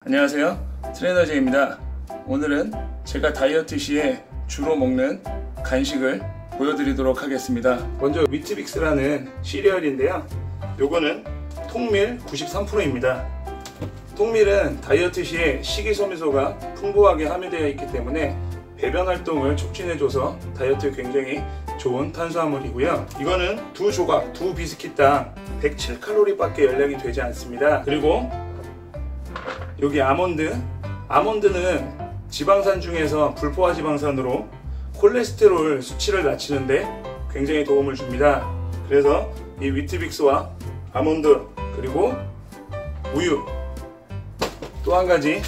안녕하세요, 트레이너 제이입니다. 오늘은 제가 다이어트 시에 주로 먹는 간식을 보여드리도록 하겠습니다. 먼저 위트빅스라는 시리얼인데요, 요거는 통밀 93%입니다 통밀은 다이어트 시에 식이섬유소가 풍부하게 함유되어 있기 때문에 배변 활동을 촉진해줘서 다이어트에 굉장히 좋은 탄수화물이고요. 이거는 두 조각, 두 비스킷당 107칼로리 밖에 열량이 되지 않습니다. 그리고 여기 아몬드는 지방산 중에서 불포화 지방산으로 콜레스테롤 수치를 낮추는데 굉장히 도움을 줍니다. 그래서 이 위트빅스와 아몬드, 그리고 우유, 또 한 가지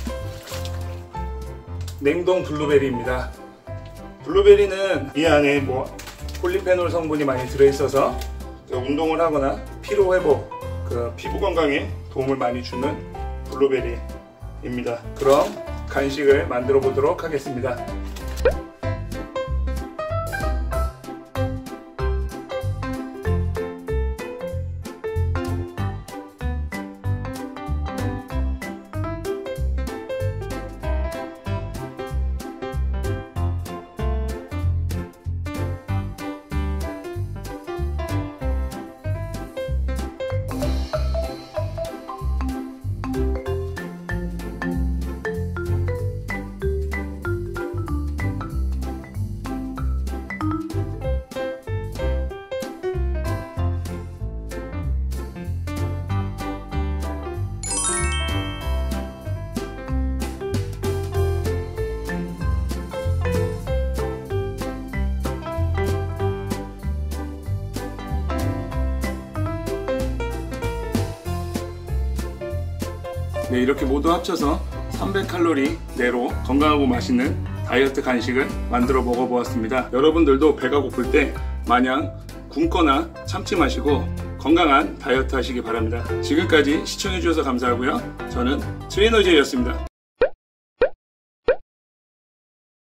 냉동 블루베리입니다. 블루베리는 이 안에 폴리페놀 성분이 많이 들어있어서 운동을 하거나 피로회복, 피부 건강에 도움을 많이 주는 블루베리입니다. 그럼 간식을 만들어 보도록 하겠습니다. 네, 이렇게 모두 합쳐서 300칼로리 내로 건강하고 맛있는 다이어트 간식을 만들어 먹어보았습니다. 여러분들도 배가 고플 때 마냥 굶거나 참지 마시고 건강한 다이어트 하시기 바랍니다. 지금까지 시청해주셔서 감사하고요. 저는 트레이너 제이였습니다.